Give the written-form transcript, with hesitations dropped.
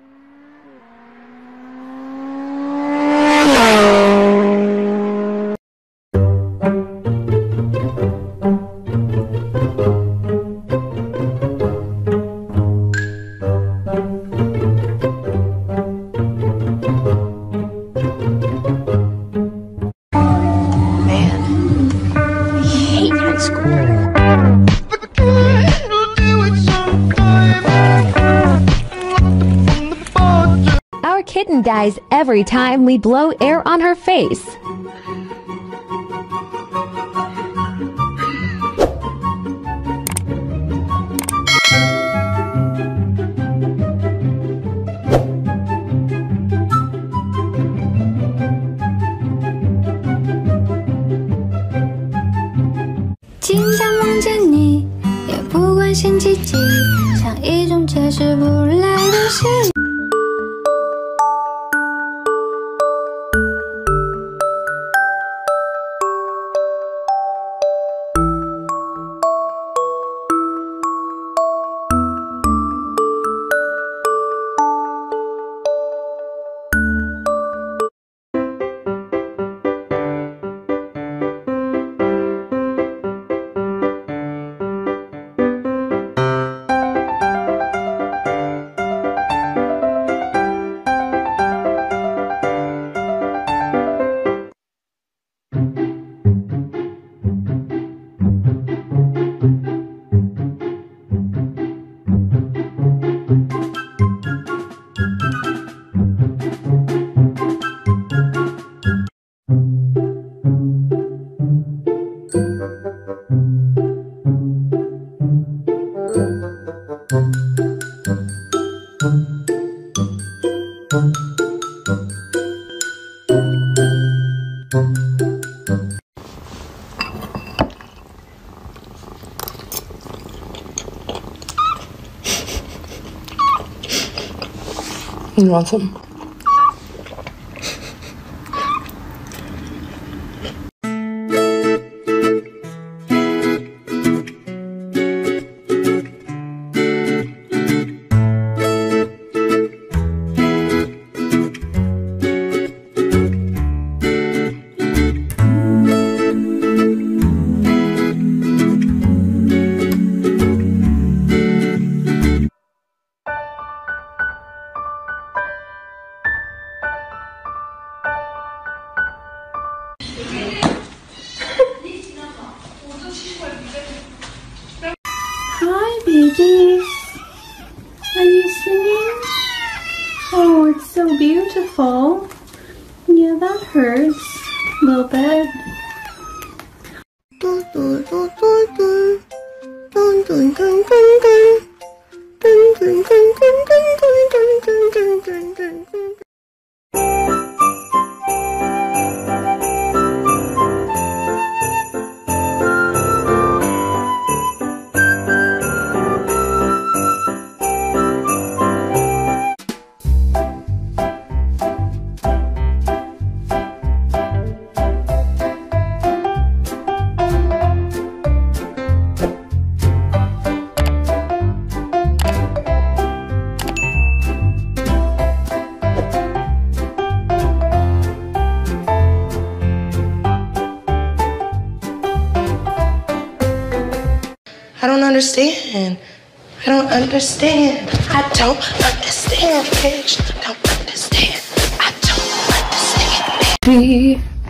Our kitten dies every time we blow air on her face. 经常梦见你，也不关心奇迹，像一种解释不来的吸引。 You want some? Hi, babies. Are you singing? Oh, it's so beautiful. Yeah, that hurts a little bit. I don't understand. I don't understand. I don't understand, bitch. I don't understand. I don't understand.